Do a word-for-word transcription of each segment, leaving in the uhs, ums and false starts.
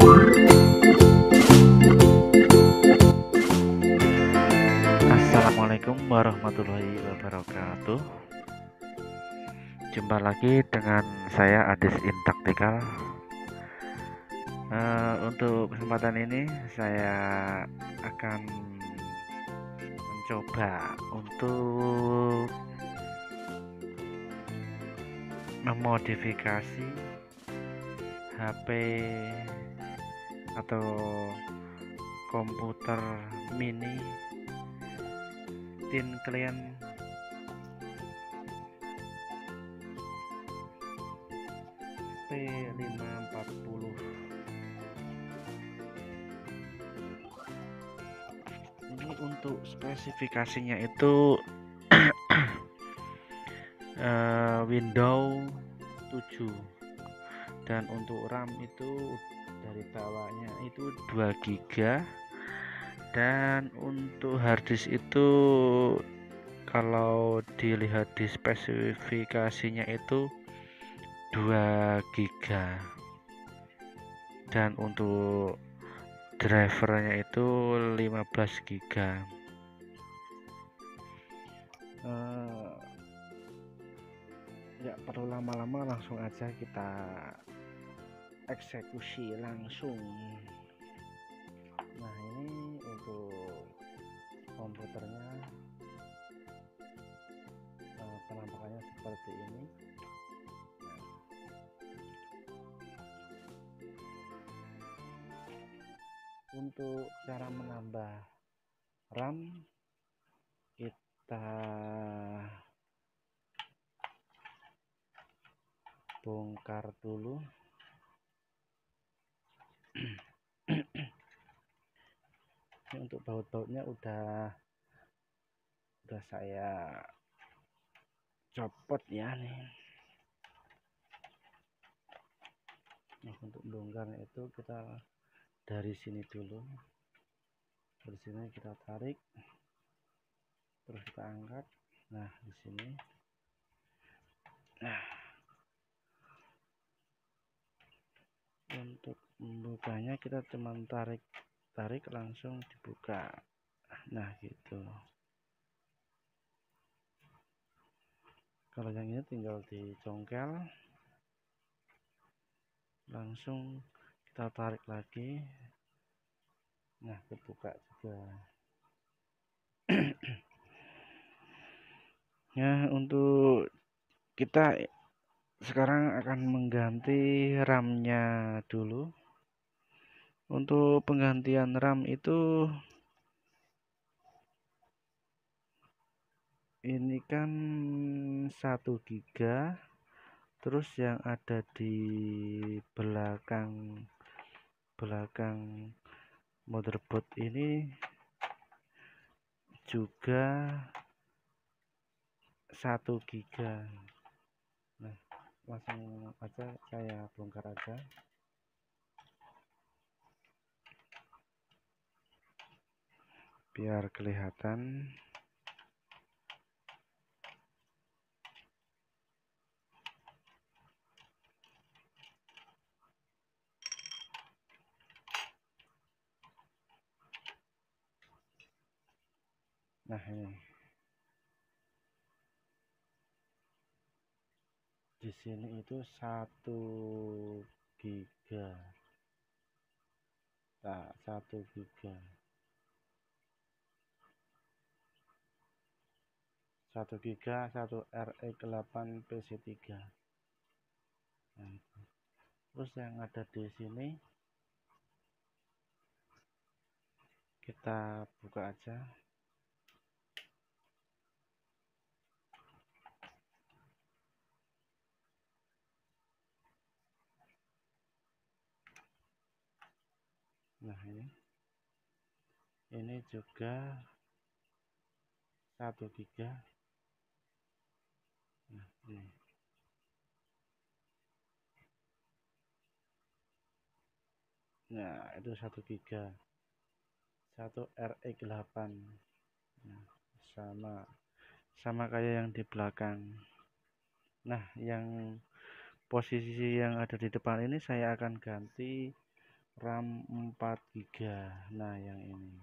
Assalamualaikum warahmatullahi wabarakatuh. Jumpa lagi dengan saya Adis Intaktikal. Uh, untuk kesempatan ini saya akan mencoba untuk memodifikasi H P atau komputer mini Thin Client P lima empat puluh. Ini untuk spesifikasinya itu uh, Windows tujuh, dan untuk RAM itu dari bawahnya itu dua giga, dan untuk harddisk itu kalau dilihat di spesifikasinya itu dua giga, dan untuk drivernya itu lima belas giga. Uh, ya perlu lama-lama, langsung aja kita eksekusi langsung. Nah, ini untuk komputernya, uh, penampakannya seperti ini. Untuk cara menambah RAM, kita bongkar dulu. Ini untuk baut-bautnya udah udah saya copot ya nih. Nah, untuk bongkarnya itu kita dari sini dulu. Dari sini kita tarik, terus kita angkat. Nah, di sini. Nah, untuk membukanya kita cuma tarik tarik langsung dibuka. Nah, gitu. Kalau yang ini tinggal dicongkel, langsung kita tarik lagi. Nah, kebuka juga. Ya, untuk kita sekarang akan mengganti RAM-nya dulu. Untuk penggantian RAM itu, ini kan satu giga, terus yang ada di belakang belakang motherboard ini juga satu giga. Nah, langsung aja saya bongkar aja. Biar kelihatan. Nah, ini di sini itu satu giga. Nah, satu giga. satu giga, satu R X delapan P C tiga. Nah, terus yang ada di sini kita buka aja. Nah, ini ini juga satu giga. Nah, ini. Nah, itu satu giga. satu R X delapan. Nah, sama sama kayak yang di belakang. Nah, yang posisi yang ada di depan ini saya akan ganti RAM empat giga. Nah yang ini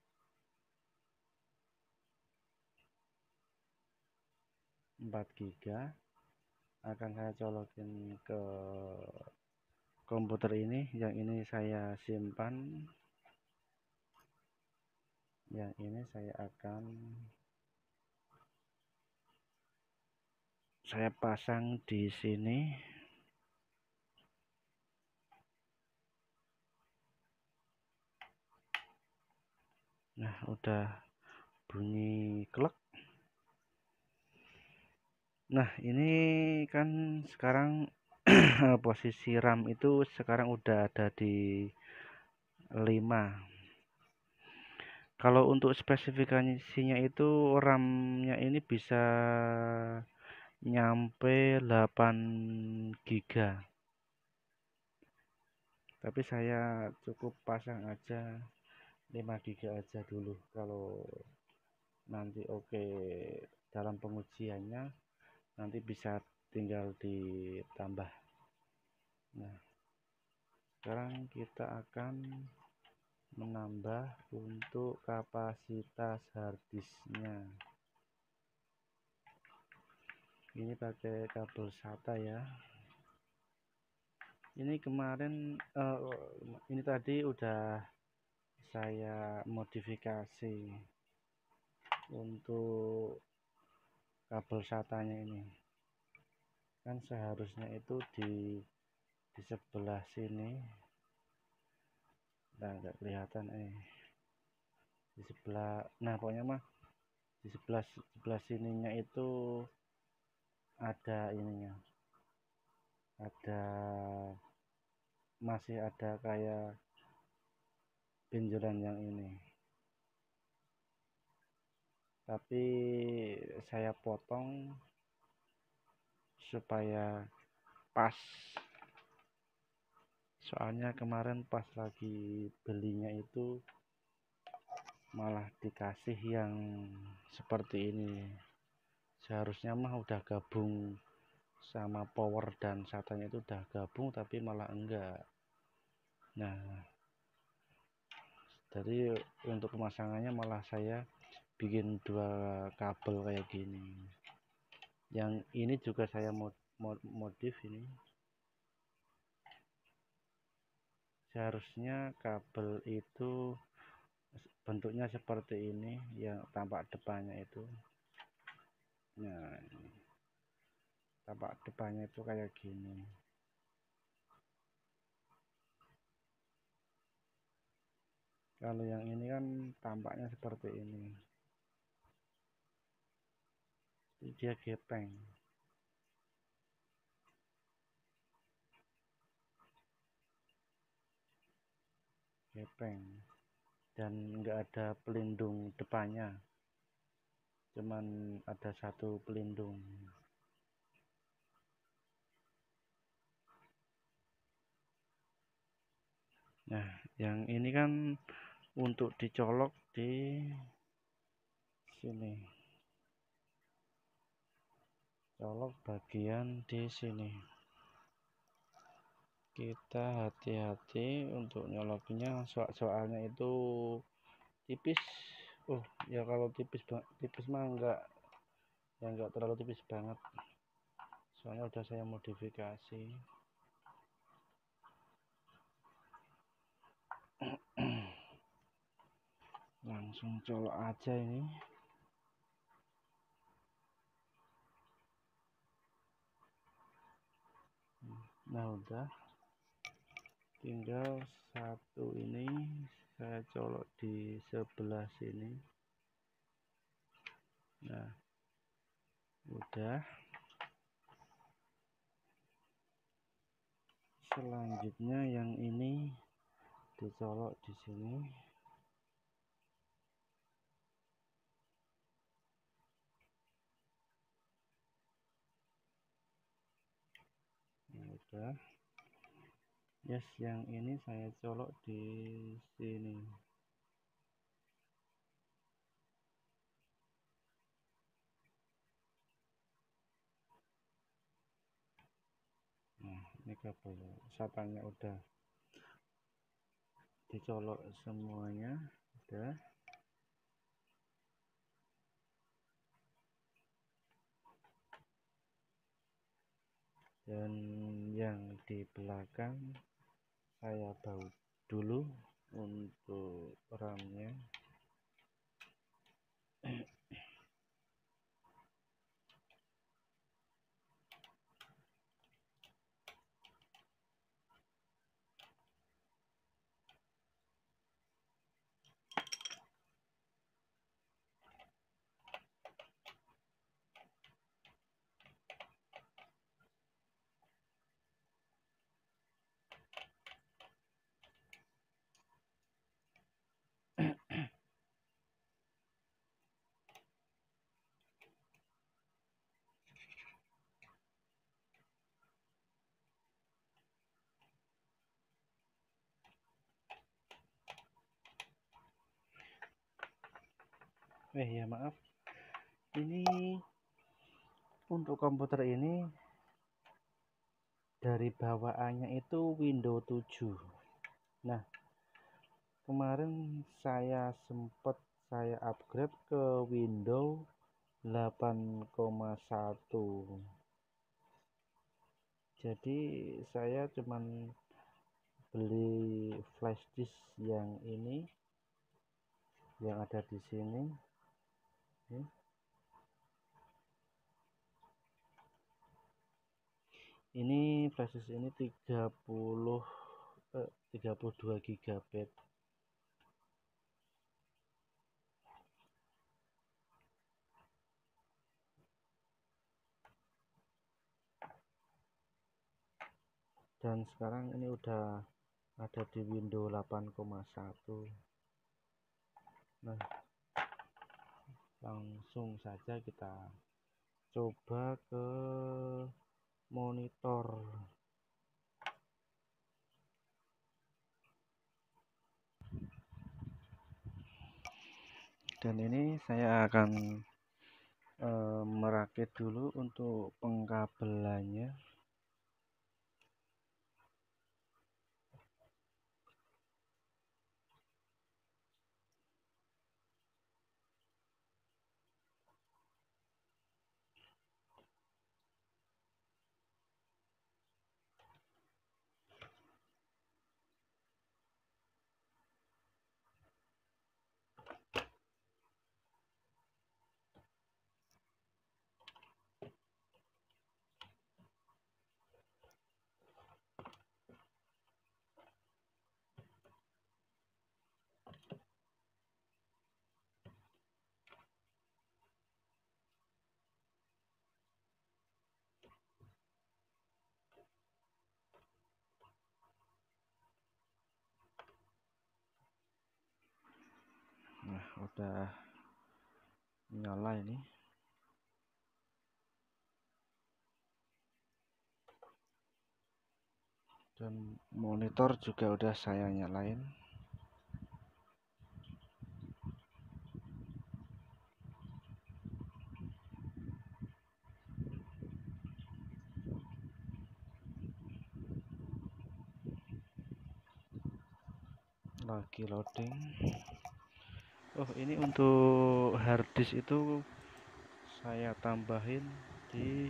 empat giga akan saya colokin ke komputer ini. Yang ini saya simpan, yang ini saya akan saya pasang di sini. Nah udah bunyi klek. Nah ini kan sekarang posisi RAM itu sekarang udah ada di lima. Kalau untuk spesifikasinya itu RAM-nya ini bisa nyampe delapan giga. Tapi saya cukup pasang aja lima giga aja dulu. Kalau nanti oke dalam pengujiannya, nanti bisa tinggal ditambah. Nah sekarang kita akan menambah untuk kapasitas harddisknya. Ini pakai kabel SATA ya. Ini kemarin uh, ini tadi udah saya modifikasi untuk kabel SATA-nya ini. Kan seharusnya itu di di sebelah sini. Nah nggak kelihatan eh di sebelah, nah pokoknya mah di sebelah sebelah sininya itu ada ininya, ada masih ada kayak benjolan yang ini, tapi saya potong supaya pas, soalnya kemarin pas lagi belinya itu malah dikasih yang seperti ini. Seharusnya mah udah gabung sama power dan SATA-nya itu udah gabung, tapi malah enggak. Nah jadi untuk pemasangannya malah saya bikin dua kabel kayak gini. Yang ini juga saya mod, mod modif ini. Seharusnya kabel itu bentuknya seperti ini, yang tampak depannya itu. Nah ini. Tampak depannya itu kayak gini. Kalau yang ini kan tampaknya seperti ini. Dia gepeng. Gepeng. Dan enggak ada pelindung depannya. Cuman ada satu pelindung. Nah, yang ini kan untuk dicolok di sini. Colok bagian di sini. Kita hati-hati untuk nyoloknya, soal-soalnya itu tipis. Oh, ya kalau tipis tipis mah enggak, ya enggak terlalu tipis banget. Soalnya udah saya modifikasi. Langsung colok aja ini. Nah udah, tinggal satu ini saya colok di sebelah sini. Nah udah, selanjutnya yang ini dicolok di sini. Nah, udah. Yes, yang ini saya colok di sini. Nah, ini kabel SATA-nya udah dicolok semuanya udah. Dan yang di belakang saya baut dulu untuk ramnya. Eh ya maaf, ini untuk komputer ini dari bawaannya itu Windows tujuh. Nah, kemarin saya sempat saya upgrade ke Windows delapan koma satu. Jadi saya cuman beli flash disk yang ini yang ada di sini. Ini flash disk ini tiga puluh eh, tiga puluh dua giga byte. Dan sekarang ini udah ada di Windows delapan koma satu. Nah, langsung saja kita coba ke monitor. Dan ini saya akan e, merakit dulu untuk pengkabelannya. Nah, udah nyala ini. Dan monitor juga udah saya nyalain. Lagi loading. Oh, ini untuk harddisk itu saya tambahin di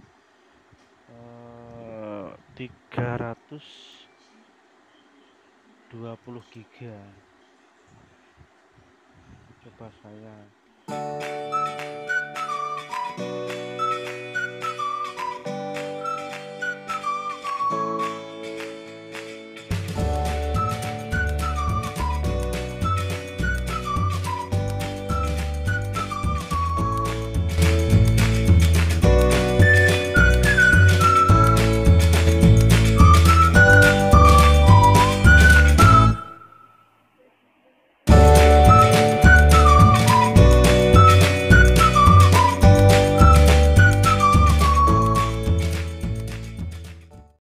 uh, tiga ratus dua puluh giga. Coba saya